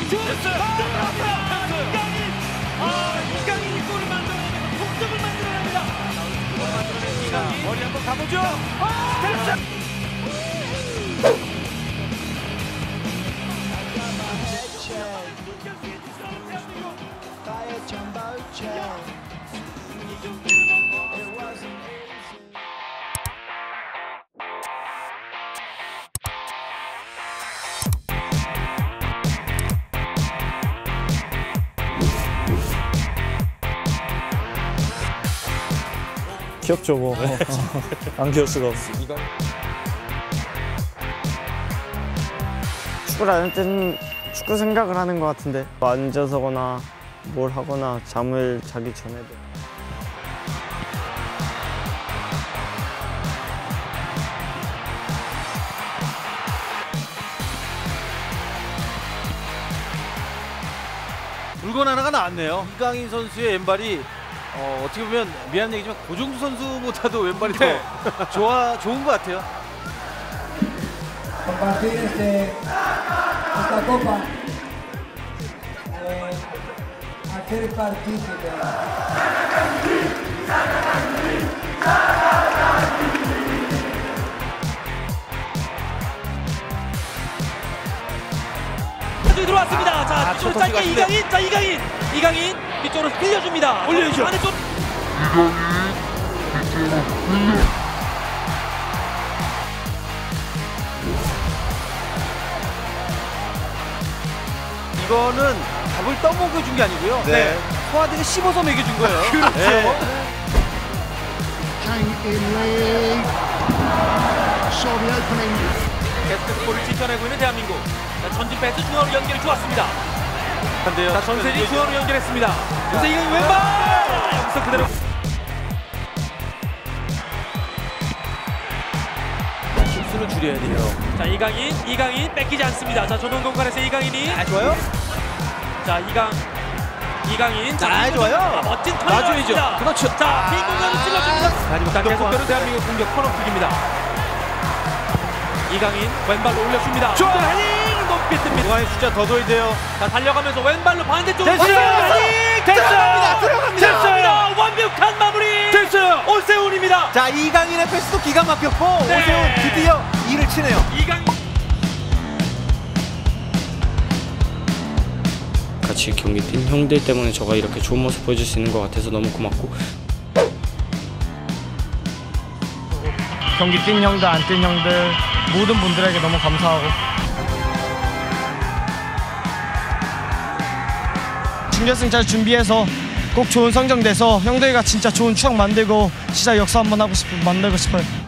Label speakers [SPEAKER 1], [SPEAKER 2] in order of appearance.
[SPEAKER 1] 이강인이 골을 만들어내면서 동점을 만들어냅니다. 머리 한번 가보죠.
[SPEAKER 2] 귀엽죠 뭐. 안 귀여울 수가 없어. 축구를 안 할 때는 축구 생각을 하는 것 같은데 앉아서거나 뭘 하거나 잠을 자기 전에도
[SPEAKER 1] 물건 하나가 나왔네요. 이강인 선수의 왼발이 어떻게 보면 미안한 얘기지만 고종수 선수보다도 왼발이 더 좋은 것 같아요.
[SPEAKER 3] Compartir esta copa, hacer partícipe.
[SPEAKER 1] 들어왔습니다. 자, 뒤쪽으로 짧게 이강인. 자, 이강인 뒤쪽으로 빌려줍니다. 올려주죠. 안쪽. 이거는 밥을 떠먹여준 게 아니고요. 네. 소화대가 씹어서 먹여준 거예요. 그렇죠. 네. 계속해서 골을 지켜내고 있는 대한민국. 자, 전진 패스 중앙으로 연결이 좋았습니다. 자, 전세리 중앙으로 연결했습니다. 그래서 이강인 왼발! 여기서 그대로. 실수를 줄여야 돼요. 자, 이강인 뺏기지 않습니다. 자, 좁은 공간에서 이강인이. 좋아요. 자, 이강인. 자, 좋아요. 멋진 턴이 나와줍니다. 그렇죠. 자, 빈 공간을 찔러줍니다. 자, 계속대로 대한민국 공격 코너킥입니다. 이강인 왼발로 올려줍니다. 헤딩 높게 뜹니다. 중앙에 숫자 더 둬야 돼요. 자, 달려가면서 왼발로 반대쪽으로 됐어요. 됐어요. 완벽한 마무리. 됐어요. 오세훈입니다.
[SPEAKER 4] 자, 이강인의 패스도 기가 막혔고 오세훈 드디어 이를 치네요.
[SPEAKER 2] 같이 경기 뛴 형들 때문에 저가 이렇게 좋은 모습 보여줄 수 있는 것 같아서 너무 고맙고 경기 뛴 형들 안 뛴 형들 모든 분들에게 너무 감사하고 준결승 잘 준비해서 꼭 좋은 성적 내서 형들과 진짜 좋은 추억 만들고 진짜 역사 한번 만들고 싶어요.